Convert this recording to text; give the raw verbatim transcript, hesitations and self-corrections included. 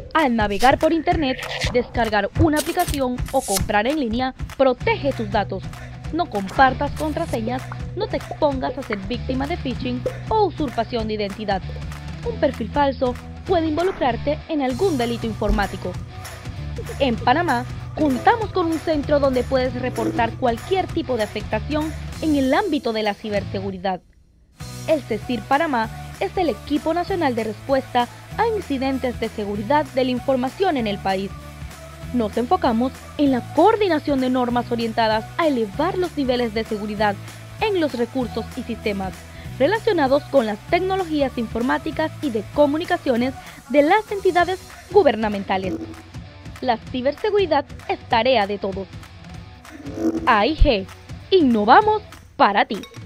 Al navegar por internet, descargar una aplicación o comprar en línea, protege tus datos. No compartas contraseñas, no te expongas a ser víctima de phishing o usurpación de identidad. Un perfil falso puede involucrarte en algún delito informático. En Panamá, contamos con un centro donde puedes reportar cualquier tipo de afectación en el ámbito de la ciberseguridad. El CECIR Panamá es el equipo nacional de respuesta a incidentes de seguridad de la información en el país. Nos enfocamos en la coordinación de normas orientadas a elevar los niveles de seguridad en los recursos y sistemas relacionados con las tecnologías informáticas y de comunicaciones de las entidades gubernamentales. La ciberseguridad es tarea de todos. A I G, innovamos para ti.